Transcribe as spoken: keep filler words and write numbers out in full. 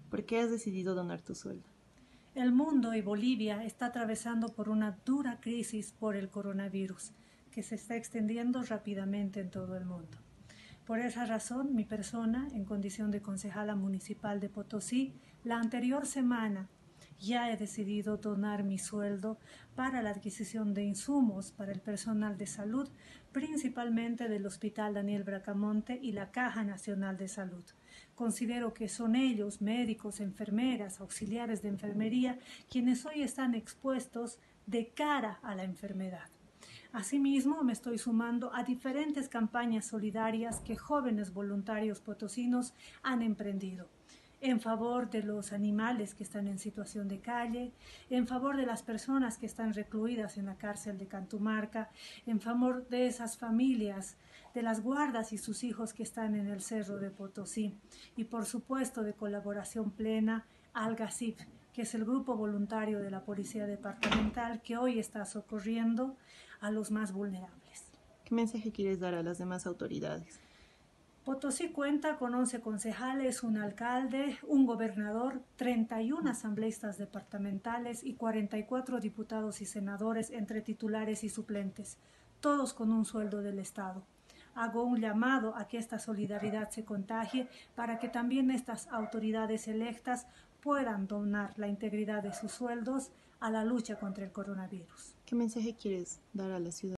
¿Por qué has decidido donar tu sueldo? El mundo y Bolivia está atravesando por una dura crisis por el coronavirus, que se está extendiendo rápidamente en todo el mundo. Por esa razón, mi persona, en condición de concejala municipal de Potosí, la anterior semana ya he decidido donar mi sueldo para la adquisición de insumos para el personal de salud, principalmente del Hospital Daniel Bracamonte y la Caja Nacional de Salud. Considero que son ellos, médicos, enfermeras, auxiliares de enfermería, quienes hoy están expuestos de cara a la enfermedad. Asimismo, me estoy sumando a diferentes campañas solidarias que jóvenes voluntarios potosinos han emprendido en favor de los animales que están en situación de calle, en favor de las personas que están recluidas en la cárcel de Cantumarca, en favor de esas familias, de las guardas y sus hijos que están en el Cerro de Potosí, y por supuesto de colaboración plena al GACIP, que es el grupo voluntario de la Policía Departamental que hoy está socorriendo a los más vulnerables. ¿Qué mensaje quieres dar a las demás autoridades? Potosí cuenta con once concejales, un alcalde, un gobernador, treinta y uno asambleístas departamentales y cuarenta y cuatro diputados y senadores entre titulares y suplentes, todos con un sueldo del Estado. Hago un llamado a que esta solidaridad se contagie para que también estas autoridades electas puedan donar la integridad de sus sueldos a la lucha contra el coronavirus. ¿Qué mensaje quieres dar a la ciudad?